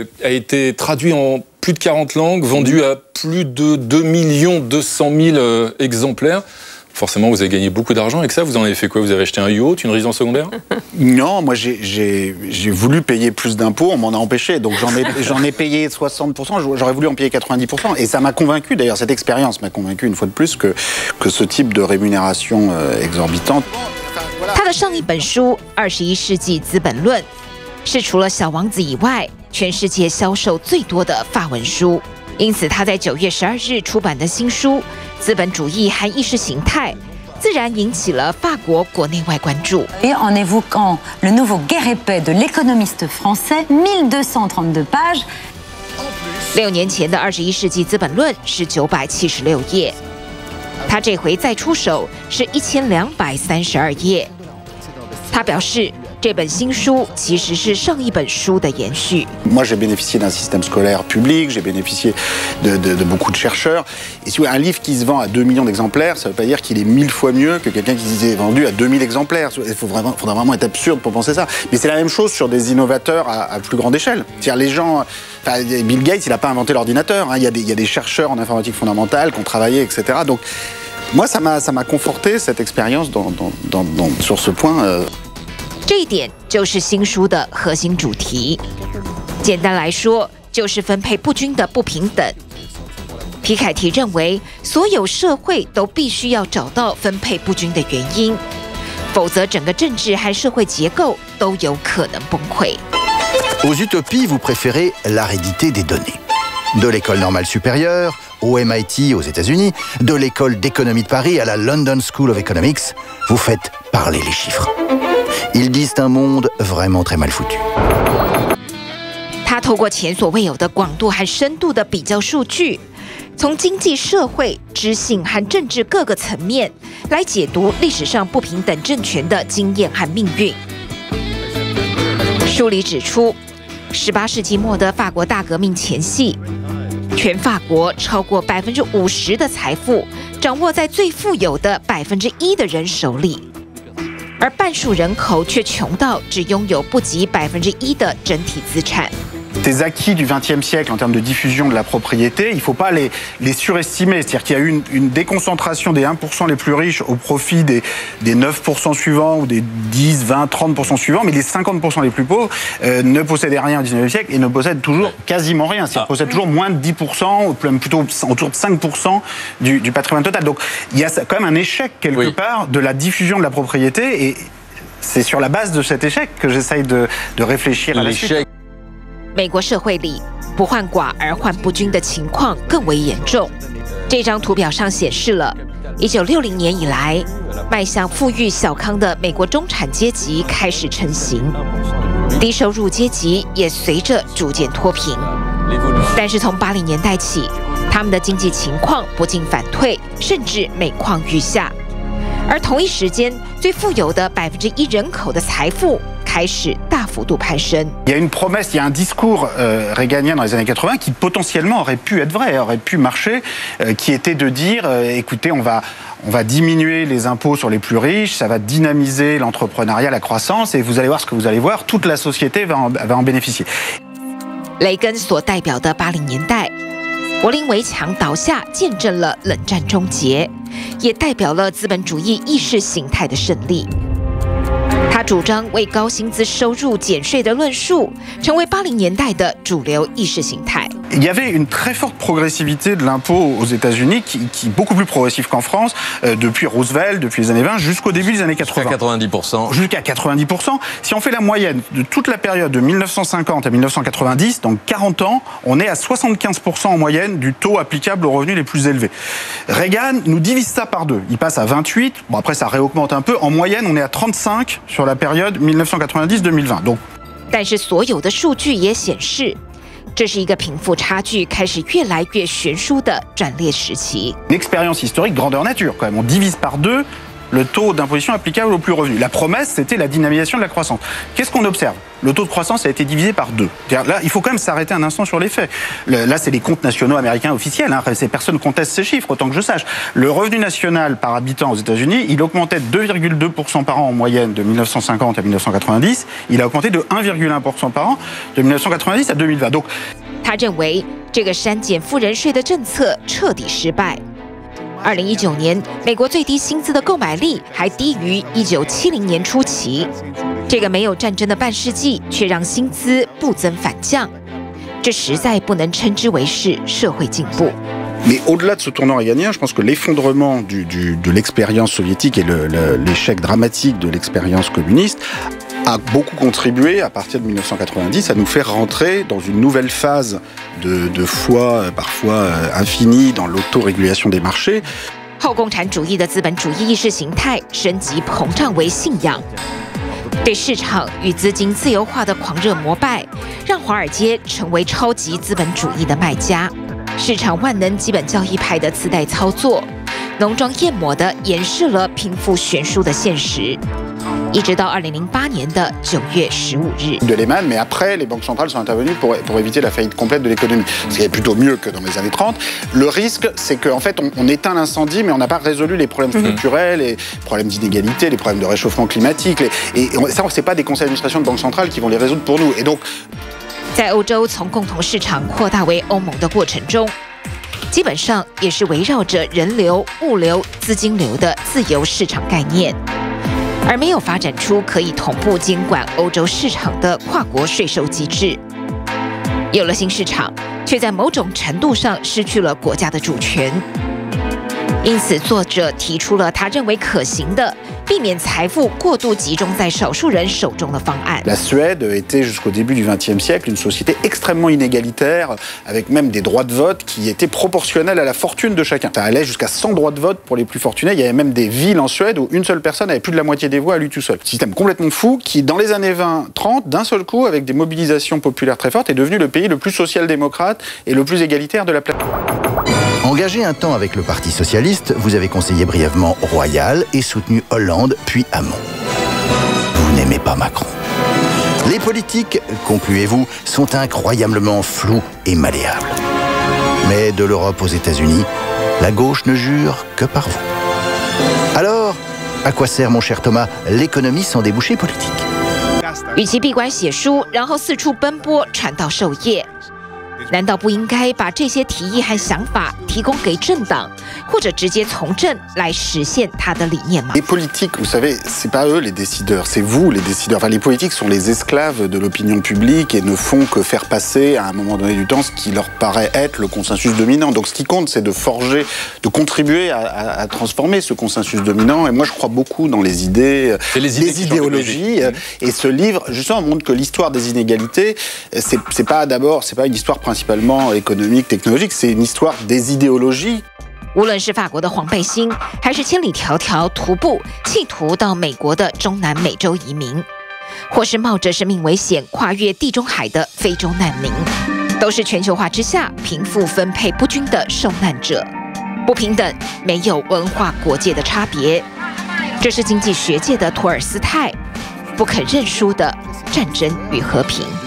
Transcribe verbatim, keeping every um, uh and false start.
euh, a été traduit en plus de quarante langues, vendu à plus de deux millions deux cent mille euh, exemplaires. Forcément, vous avez gagné beaucoup d'argent avec ça. Vous en avez fait quoi? Vous avez acheté un yacht, une résidence secondaire? Non, moi j'ai voulu payer plus d'impôts, on m'en a empêché. Donc j'en ai, j'en ai payé soixante pour cent, j'aurais voulu en payer quatre-vingt-dix pour cent. Et ça m'a convaincu, d'ailleurs, cette expérience m'a convaincu une fois de plus que, que ce type de rémunération euh, exorbitante. 他的上一本书《二十一世纪资本论》是除了《小王子》以外，全世界销售最多的法文书。因此，他在九月十二日出版的新书《资本主义和意识形态》自然引起了法国国内外关注。 Et en évoquant le nouveau guerre épais de l'économiste français, mille deux cent trente-deux pages。 六年前的《二十一世纪资本论》是九百七十六页，他这回再出手是一千两百三十二页。他表示，这本新书其实是上一本书的延续。 Moi, j'ai bénéficié d'un système scolaire public, j'ai bénéficié de, de, de beaucoup de chercheurs. Et si vous voulez, un livre qui se vend à deux millions d'exemplaires, ça ne veut pas dire qu'il est mille fois mieux que quelqu'un qui s'est vendu à deux mille exemplaires. Il faut vraiment, faudra vraiment être absurde pour penser ça. Mais c'est la même chose sur des innovateurs à, à plus grande échelle. C'est-à-dire les gens... Enfin, Bill Gates, il n'a pas inventé l'ordinateur. Hein. Il, il y a des chercheurs en informatique fondamentale qui ont travaillé, et cetera. Donc, moi, ça m'a conforté, cette expérience dans, dans, dans, dans, sur ce point. Euh... 这一点就是新书的核心主题。简单来说，就是分配不均的不平等。皮凯提认为，所有社会都必须要找到分配不均的原因，否则整个政治和社会结构都有可能崩溃。 Aux utopies, vous préférez l'aridité des données. De l'école normale supérieure, au M I T aux États-Unis, de l'école d'économie de Paris à la London School of Economics, vous faites parler les chiffres. Ils disent un monde vraiment très mal foutu. 他透过前所未有的广度和深度的比较数据，从经济社会、知性和政治各个层面来解读历史上不平等政权的经验和命运。书里指出，十八世纪末的法国大革命前夕，全法国超过百分之五十的财富掌握在最富有的百分之一的人手里。而半数人口却穷到只拥有不及百分之一的整体资产。 Ces acquis du vingtième siècle en termes de diffusion de la propriété, il ne faut pas les, les surestimer. C'est-à-dire qu'il y a eu une, une déconcentration des un pour cent les plus riches au profit des, des neuf pour cent suivants ou des dix, vingt, trente pour cent suivants, mais les cinquante pour cent les plus pauvres euh, ne possédaient rien au dix-neuvième siècle et ne possèdent toujours quasiment rien. C'est-à-dire possèdent toujours moins de dix pour cent, ou plutôt autour de cinq pour cent du, du patrimoine total. Donc il y a quand même un échec quelque oui. part de la diffusion de la propriété et c'est sur la base de cet échec que j'essaye de, de réfléchir à la suite. 美国社会里不患寡而患不均的情况更为严重。这张图表上显示了一九六零年以来迈向富裕小康的美国中产阶级开始成型，低收入阶级也随着逐渐脱贫。但是从八零年代起，他们的经济情况不进反退，甚至每况愈下。而同一时间，最富有的百分之一人口的财富开始大幅度攀升。 Il y a une promesse, il y a un discours euh, réganien dans les années quatre-vingts qui potentiellement aurait pu être vrai, aurait pu marcher, euh, qui était de dire, euh, écoutez, on va, on va diminuer les impôts sur les plus riches, ça va dynamiser l'entrepreneuriat, la croissance, et vous allez voir ce que vous allez voir, toute la société va en, va en bénéficier. 雷根所代表的八零年代，柏林围墙倒下，见证了冷战终结，也代表了资本主义意识形态的胜利。他主张为高薪资收入减税的论述，成为八零年代的主流意识形态。 Il y avait une très forte progressivité de l'impôt aux États-Unis, qui, qui est beaucoup plus progressive qu'en France, euh, depuis Roosevelt, depuis les années vingt, jusqu'au début des années quatre-vingts. Jusqu'à quatre-vingt-dix pour cent. Jusqu'à quatre-vingt-dix pour cent. Si on fait la moyenne de toute la période de mille neuf cent cinquante à mille neuf cent quatre-vingt-dix, donc quarante ans, on est à soixante-quinze pour cent en moyenne du taux applicable aux revenus les plus élevés. Reagan nous divise ça par deux. Il passe à vingt-huit, bon après ça réaugmente un peu. En moyenne, on est à trente-cinq sur la période mille neuf cent quatre-vingt-dix à deux mille vingt. Donc, 但是所有的数据也显示，这是一个贫富差距开始越来越悬殊的转捩时期。 Une expérience historique grandeur nature quand même. On divise par deux le taux d'imposition applicable aux plus revenus. La promesse, c'était la dynamisation de la croissance. Qu'est-ce qu'on observe? Le taux de croissance a été divisé par deux. Là, il faut quand même s'arrêter un instant sur les faits. Le, là, c'est les comptes nationaux américains officiels. Hein. Ces personnes contestent ces chiffres, autant que je sache. Le revenu national par habitant aux États-Unis, il augmentait de deux virgule deux pour cent par an en moyenne de mille neuf cent cinquante à mille neuf cent quatre-vingt-dix. Il a augmenté de un virgule un pour cent par an de mille neuf cent quatre-vingt-dix à deux mille vingt. Donc, 他认为这个删减富人税的政策彻底失败。二零一九年，美国最低薪资的购买力还低于一九七零年初期。这个没有战争的半世纪，却让薪资不增反降，这实在不能称之为是社会进步。 Mais au-delà de ce tournant réganien, je pense que l'effondrement du, du, de l'expérience soviétique et le, le, l'échec dramatique de l'expérience communiste a beaucoup contribué, à partir de mille neuf cent quatre-vingt-dix, à nous faire rentrer dans une nouvelle phase de, de foi parfois infinie dans l'autorégulation des marchés. 后共产主义的资本主义意识形态升级膨胀为信仰，对市场与资金自由化的狂热膜拜，让华尔街成为超级资本主义的卖家。 市场万能基本交易派的自带操作，浓妆艳抹地掩饰了贫富悬殊的现实。一直到二零零八年的九月十五日。 De Lehman, mais après, les banques centrales sont intervenues pour, pour éviter la faillite complète de l'économie, ce qui est plutôt mieux que dans les années trente. Le risque, c'est qu'en fait, on, on éteint l'incendie, mais on n'a pas résolu les problèmes structurels, les problèmes d'inégalité, les problèmes de réchauffement climatique. Les, et on, ça, c'est pas des conseils d'administration de banques centrales qui vont les résoudre pour nous. Et donc, 在欧洲从共同市场扩大为欧盟的过程中，基本上也是围绕着人流、物流、资金流的自由市场概念，而没有发展出可以同步监管欧洲市场的跨国税收机制。有了新市场，却在某种程度上失去了国家的主权。因此，作者提出了他认为可行的避免财富过度集中在少数人手中的方案。 La Suède était jusqu'au début du vingtième siècle une société extrêmement inégalitaire, avec même des droits de vote qui étaient proportionnels à la fortune de chacun. Ça allait jusqu'à cent droits de vote pour les plus fortunés. Il y avait même des villes en Suède où une seule personne avait plus de la moitié des voix à lui tout seul. Système complètement fou qui, dans les années vingt trente, d'un seul coup, avec des mobilisations populaires très fortes, est devenu le pays le plus social-démocrate et le plus égalitaire de la planète. Engagé un temps avec le Parti socialiste, vous avez conseillé brièvement Royal et soutenu Hollande, puis Hamon. Vous n'aimez pas Macron. Les politiques, concluez-vous, sont incroyablement flous et malléables. Mais de l'Europe aux États-Unis, la gauche ne jure que par vous. Alors, à quoi sert, mon cher Thomas, l'économie sans débouché politique? 与其闭关写书，然后四处奔波传道授业，难道不应该把这些提议和想法提供给政党，或者直接从政来实现他的理念吗？ Les politiques, vous savez, c'est pas eux les décideurs, c'est vous les décideurs. Enfin, les politiques sont les esclaves de l'opinion publique et ne font que faire passer à un moment donné du temps ce qui leur paraît être le consensus dominant. Donc, ce qui compte, c'est de forger, de contribuer à, à, à transformer ce consensus dominant. Et moi, je crois beaucoup dans les idées, et les, idées les idéologies. Et ce livre, justement, montre que l'histoire des inégalités, c'est, c'est pas d'abord, c'est pas une histoire principalement économique, technologique, c'est une histoire des idéologies. 无论是法国的黄背心，还是千里迢迢徒步企图到美国的中南美洲移民，或是冒着生命危险跨越地中海的非洲难民，都是全球化之下贫富分配不均的受难者。不平等没有文化国界的差别，这是经济学界的托尔斯泰不肯认输的战争与和平。